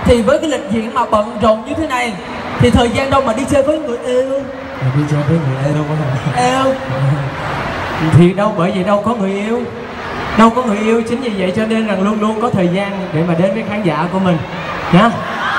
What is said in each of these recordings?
Thì với cái lịch diễn mà bận rộn như thế này thì thời gian đâu mà đi chơi với người yêu. Đi chơi với người yêu đâu có Yêu. Thì đâu, bởi vậy đâu có người yêu. Đâu có người yêu, chính vì vậy cho nên rằng luôn luôn có thời gian để mà đến với khán giả của mình nhá.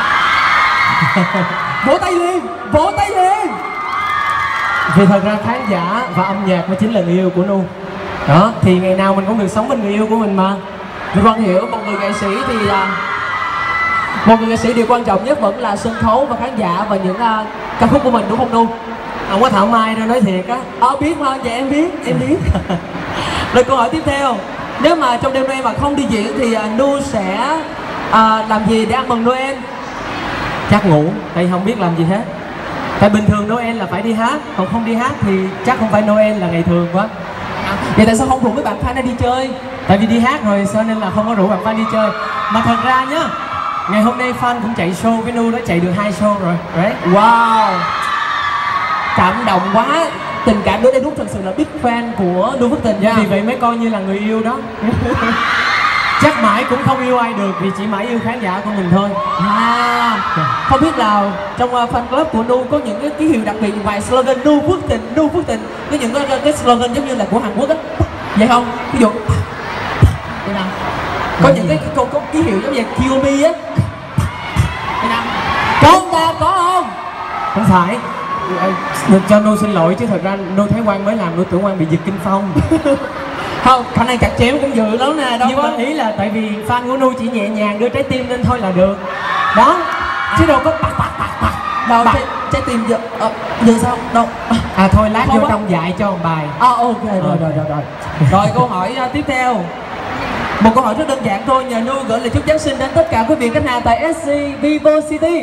Vỗ tay liền, vỗ tay liền. Vì thật ra khán giả và âm nhạc mới chính là người yêu của Nu. Đó, thì ngày nào mình cũng được sống bên người yêu của mình mà. Vâng hiểu, một người nghệ sĩ thì một người nghệ sĩ điều quan trọng nhất vẫn là sân khấu và khán giả và những ca khúc của mình, đúng không Nu? Không có thảo mai đâu, nói thiệt á. Biết mà, dạ em biết. Rồi câu hỏi tiếp theo, nếu mà trong đêm Noel mà không đi diễn thì Nu sẽ làm gì để ăn mừng Noel? Chắc ngủ, tại không biết làm gì hết. Tại bình thường Noel là phải đi hát, còn không đi hát thì chắc không phải Noel là ngày thường quá. Vậy tại sao không rủ mấy bạn fan đi chơi? Tại vì đi hát rồi cho nên là không có rủ bạn fan đi chơi. Mà thật ra nhá, ngày hôm nay fan cũng chạy show với Nu, đã chạy được 2 show rồi. Right? Wow, cảm động quá. Tình cảm đối đây đúng thật sự là big fan của Nu Phước Tình nha. Vì vậy mới coi như là người yêu đó. Chắc mãi cũng không yêu ai được, vì chỉ mãi yêu khán giả của mình thôi. Không biết là trong fan club của Nu có những cái ký hiệu đặc biệt vài slogan Nu Phước Tình, Nu Phước Tình, có những cái slogan giống như là của Hàn Quốc á, vậy không? Ví dụ vậy nào? Có những cái câu có ký hiệu giống như Kiyomi á, vậy nào? Có không? Không phải. Được cho Nu xin lỗi chứ thật ra Nu thấy Quang mới làm, Nu tưởng Quang bị giật kinh phong. Không, khả năng chặt chém cũng dữ lắm nè. Đâu nhưng có. mà ý là tại vì fan của Nu chỉ nhẹ nhàng đưa trái tim lên thôi là được đó, chứ đâu có bạc. Đâu trái tim giờ sao đâu. Thôi lát không vô á. trong dạy cho một bài. Ok rồi. Rồi câu hỏi tiếp theo, một câu hỏi rất đơn giản thôi, nhờ Nu gửi lời chúc Giáng sinh đến tất cả quý vị khách hàng tại SC Vivo City.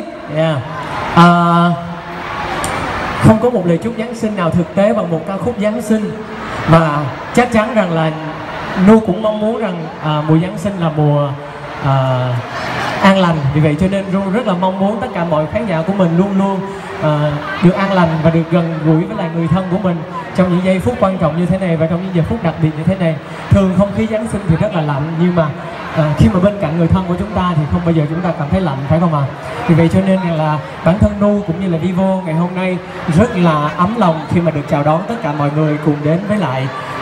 Không có một lời chúc Giáng sinh nào thực tế bằng một ca khúc Giáng sinh, mà chắc chắn rằng là Nu cũng mong muốn rằng mùa Giáng sinh là mùa an lành. Vì vậy cho nên Nu rất là mong muốn tất cả mọi khán giả của mình luôn luôn được an lành và được gần gũi với lại người thân của mình trong những giây phút quan trọng như thế này và trong những giờ phút đặc biệt như thế này. Thường không khí Giáng sinh thì rất là lạnh, nhưng mà khi mà bên cạnh người thân của chúng ta thì không bao giờ chúng ta cảm thấy lạnh, phải không ạ? Vì vậy cho nên là bản thân Nu cũng như là Vivo ngày hôm nay rất là ấm lòng khi mà được chào đón tất cả mọi người cùng đến với lại